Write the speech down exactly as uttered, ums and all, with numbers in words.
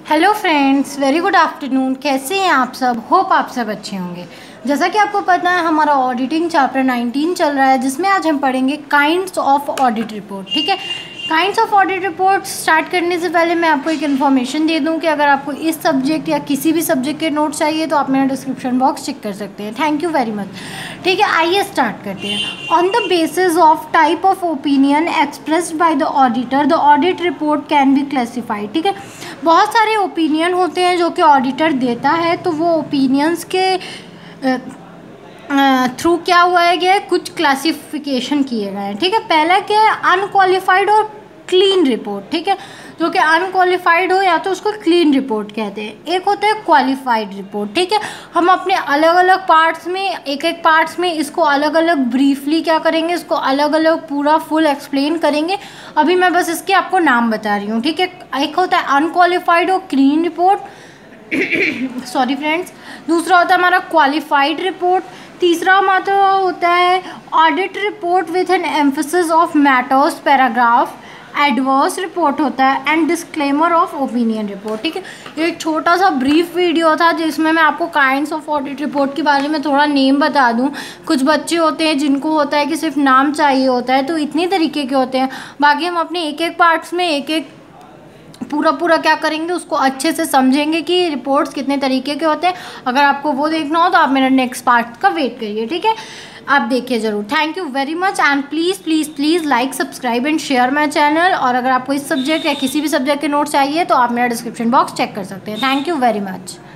Hello friends, very good afternoon. कैसे हैं आप सब? होप आप सब अच्छे होंगे। जैसा कि आपको पता है, हमारा ऑडिटिंग चैप्टर नाइनटीन चल रहा है, जिसमें आज हम पढ़ेंगे काइंड्स ऑफ ऑडिट रिपोर्ट। ठीक है, kinds of audit report start करने से पहले मैं आपको एक इन्फॉर्मेशन दे दूं कि अगर आपको इस सब्जेक्ट या किसी भी सब्जेक्ट के नोट चाहिए तो आप मेरा डिस्क्रिप्शन बॉक्स चेक कर सकते हैं। Thank you very much. ठीक है, आइए स्टार्ट करते हैं। On the basis of type of opinion expressed by the auditor, the audit report can be classified. ठीक है, बहुत सारे ओपिनियन होते हैं जो कि ऑडिटर देता है, तो वो ओपिनियंस के थ्रू क्या हुआ गया है, कुछ क्लासिफिकेशन किए गए हैं। ठीक है, पहला क्या है, अनक्वालिफाइड और क्लीन रिपोर्ट। ठीक है, जो कि अनक्वालिफाइड हो या तो उसको क्लीन रिपोर्ट कहते हैं। एक होता है क्वालिफाइड रिपोर्ट। ठीक है, हम अपने अलग अलग पार्ट्स में, एक एक पार्ट्स में इसको अलग अलग ब्रीफली क्या करेंगे, इसको अलग अलग पूरा फुल एक्सप्लेन करेंगे। अभी मैं बस इसके आपको नाम बता रही हूँ। ठीक है, एक होता है अनक्वालिफाइड और क्लीन रिपोर्ट सॉरी फ्रेंड्स। दूसरा होता है हमारा क्वालिफाइड रिपोर्ट। तीसरा हमारा होता है audit report with an emphasis of matters paragraph. Adverse report होता है and disclaimer of opinion report. ठीक है, ये एक छोटा सा ब्रीफ वीडियो था जिसमें मैं आपको काइंड्स ऑफ ऑडिट रिपोर्ट के बारे में थोड़ा नेम बता दूं। कुछ बच्चे होते हैं जिनको होता है कि सिर्फ नाम चाहिए होता है, तो इतनी तरीके के होते हैं। बाकी हम अपने एक एक पार्ट्स में एक एक पूरा पूरा क्या करेंगे, उसको अच्छे से समझेंगे कि रिपोर्ट्स कितने तरीके के होते हैं। अगर आपको वो देखना हो तो आप मेरा नेक्स्ट पार्ट का वेट करिए। ठीक है, आप देखिए ज़रूर। Thank you very much and please please please like, subscribe and share my channel. और अगर आपको इस सब्जेक्ट या किसी भी सब्जेक्ट के नोट्स चाहिए तो आप मेरा डिस्क्रिप्शन बॉक्स चेक कर सकते हैं। Thank you very much.